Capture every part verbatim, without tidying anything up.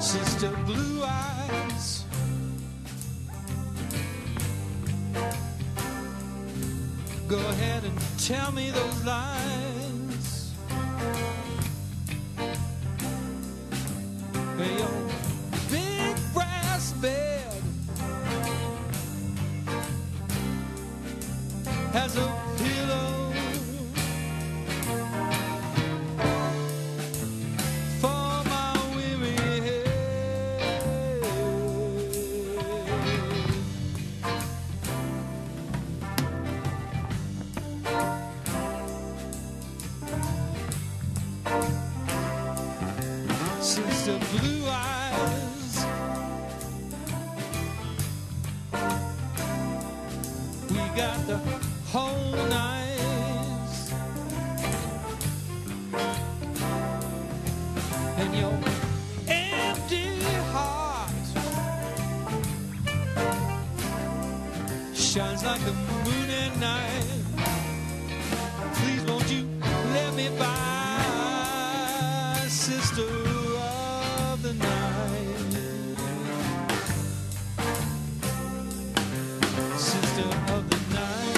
Sister Blue Eyes, go ahead and tell me those lines. Where your big brass bed has a pillow for my weary head. Sister Blue Eyes, we got the whole night, and your empty heart shines like the moon at night. Please won't you let me by, sister of the night, sister of the night.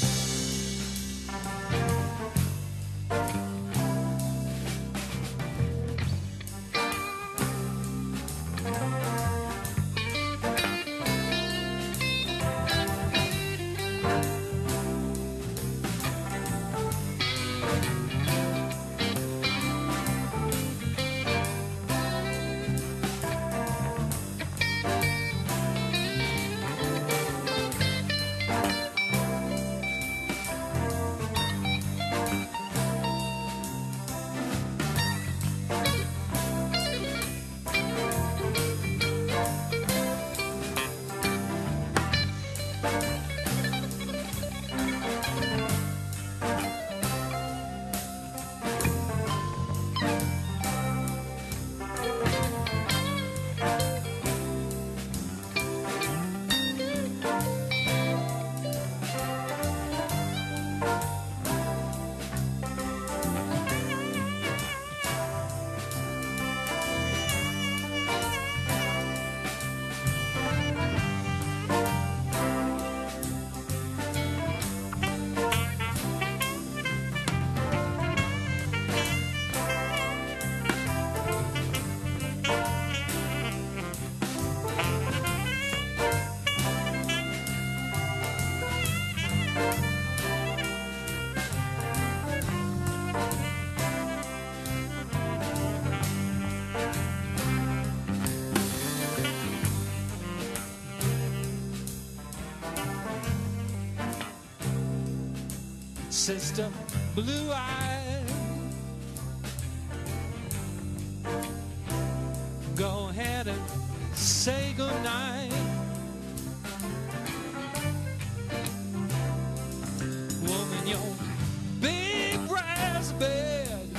Sister Blue Eyes, go ahead and say goodnight. Woman, your big brass bed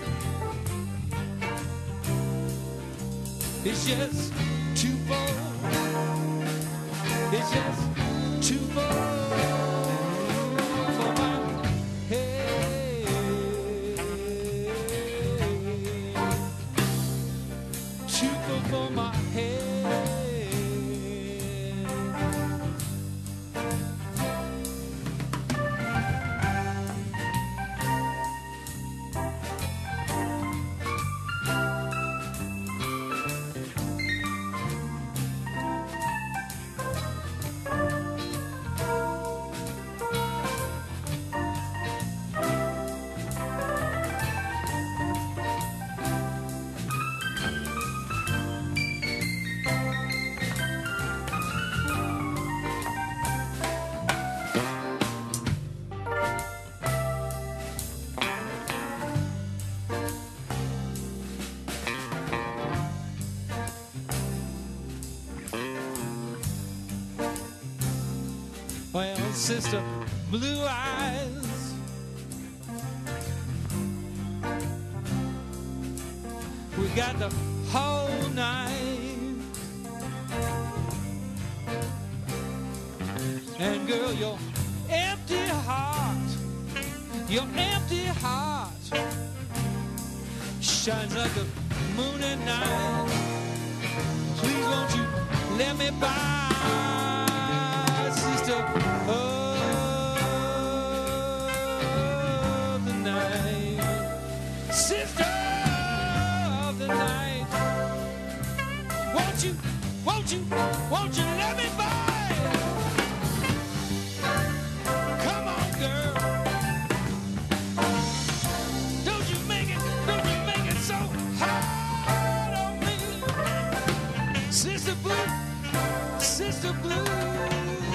is just too full. It's just too full. For my head, well, Sister Blue Eyes, we got the whole night, and girl, your empty heart, your empty heart shines like the moon at night. won't you, won't you, won't you let me by? Come on, girl. Don't you make it, don't you make it so hard on me. Sister Blue, Sister Blue.